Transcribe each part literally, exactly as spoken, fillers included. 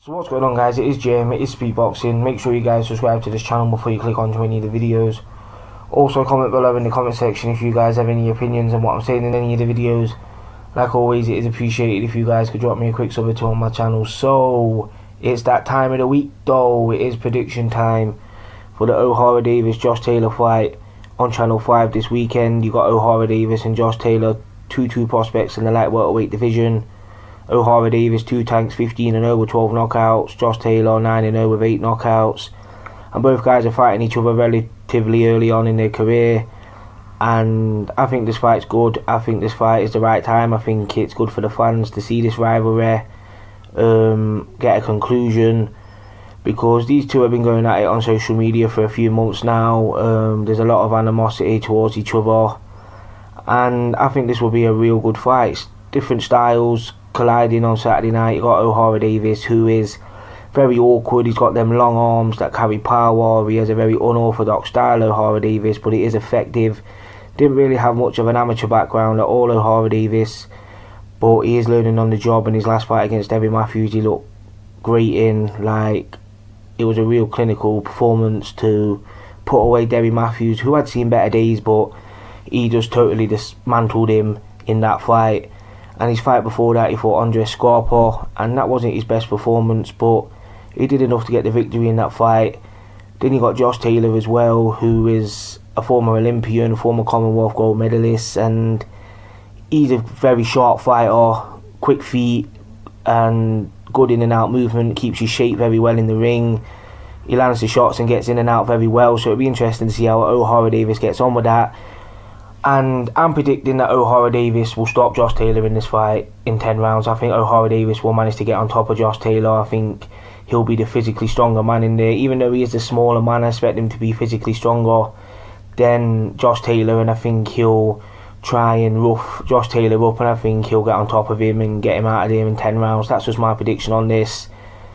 So what's going on, guys? It is Jim, it is Speedboxing. Make sure you guys subscribe to this channel before you click onto any of the videos. Also comment below in the comment section if you guys have any opinions on what I'm saying in any of the videos. Like always, it is appreciated if you guys could drop me a quick sub or two on my channel. So it's that time of the week though. It is prediction time for the O'Hara Davies Josh Taylor fight on Channel five this weekend. You got O'Hara Davies and Josh Taylor, two two prospects in the light welterweight division. O'Hara Davies, two tanks, fifteen and oh with twelve knockouts. Josh Taylor, nine and oh with eight knockouts. And both guys are fighting each other relatively early on in their career. And I think this fight's good. I think this fight is the right time. I think it's good for the fans to see this rivalry um, get a conclusion, because these two have been going at it on social media for a few months now. Um, there's a lot of animosity towards each other. And I think this will be a real good fight. It's different styles colliding on Saturday night. You got O'Hara Davies, who is very awkward. He's got them long arms that carry power. He has a very unorthodox style, O'Hara Davies, but it is effective. Didn't really have much of an amateur background at all, O'Hara Davies, but he is learning on the job. In his last fight against Debbie Matthews, he looked great in. Like, it was a real clinical performance to put away Debbie Matthews, who had seen better days, but he just totally dismantled him in that fight. And his fight before that, he fought Andre Scarpa, and that wasn't his best performance, but he did enough to get the victory in that fight. Then you got Josh Taylor as well, who is a former Olympian, former Commonwealth gold medalist, and he's a very sharp fighter, quick feet, and good in and out movement, keeps his shape very well in the ring. He lands the shots and gets in and out very well, so it'll be interesting to see how O'Hara Davies gets on with that. And I'm predicting that O'Hara Davies will stop Josh Taylor in this fight in ten rounds. I think O'Hara Davies will manage to get on top of Josh Taylor. I think he'll be the physically stronger man in there. Even though he is the smaller man, I expect him to be physically stronger than Josh Taylor. And I think he'll try and rough Josh Taylor up, and I think he'll get on top of him and get him out of there in ten rounds. That's just my prediction on this.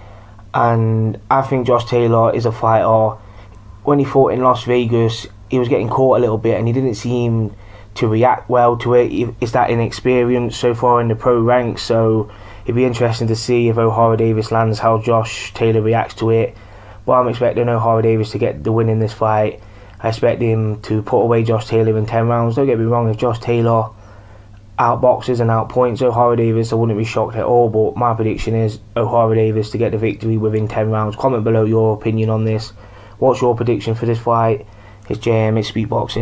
And I think Josh Taylor is a fighter. When he fought in Las Vegas, he was getting caught a little bit and he didn't seem to react well to it. It's that inexperience so far in the pro ranks, so it'd be interesting to see if O'Hara Davies lands, how Josh Taylor reacts to it. But I'm expecting O'Hara Davies to get the win in this fight. I expect him to put away Josh Taylor in ten rounds. Don't get me wrong, if Josh Taylor outboxes and outpoints O'Hara Davies, I wouldn't be shocked at all, but my prediction is O'Hara Davies to get the victory within ten rounds. Comment below your opinion on this. What's your prediction for this fight? It's J M, it's Speedboxing.